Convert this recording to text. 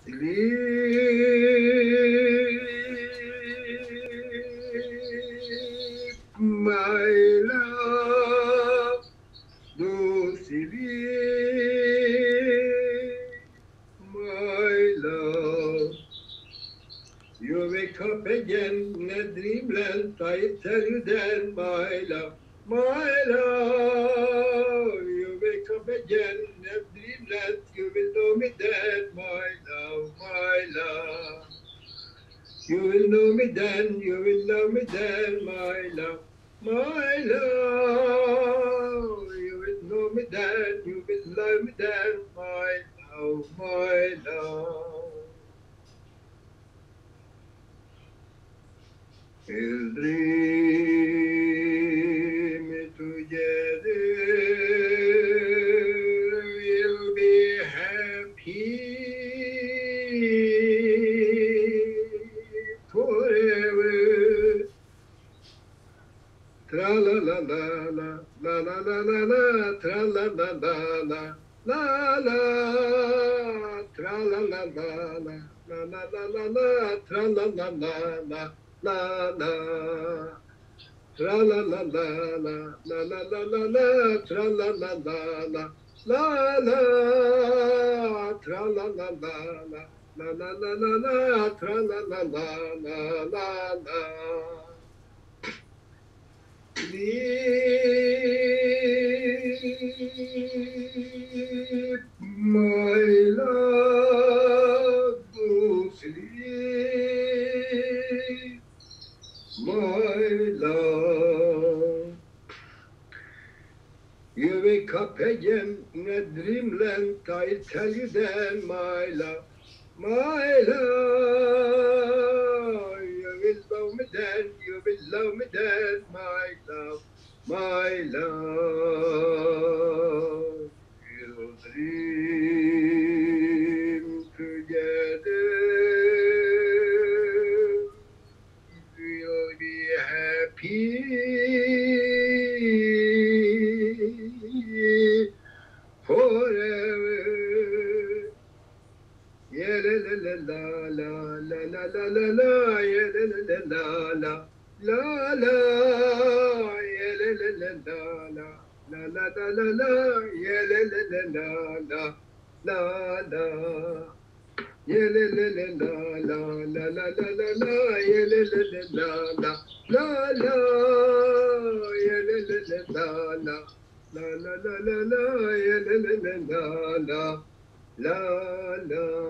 Sleep, my love, do sleep, my love. You wake up again in a dreamland. I tell you then, my love, my love. You wake up again in a dreamland. You will know me then, my love, my love. You will know me then, you will love me then, my love, my love. You will know me then, you will love me then, my love, my love. We'll dream it together, we'll be happy forever. Tra la la la la la la la la la tra la la la la la la tra la la la la la la la la la tra la la la la la la tra la la la la la la la la la tra la la la la la la tra la la la la la la la la la tra la la la la la la. Sleep, my love, go sleep, my love. You wake up again in a dreamland, I tell you then, my love, my love. You will love me then, you will love me then, my love, my love. We'll dream together, we'll be happy forever. Yeah, la la la la la la la la la la, yeah, la la la la la la, yeah, la la la la la la la la la la, yeah, la la la la la la la. Yeah, la la la la la la la la la la, yeah, la la la la la la, yeah, la la la la la la la la la, yeah, la la la la la la.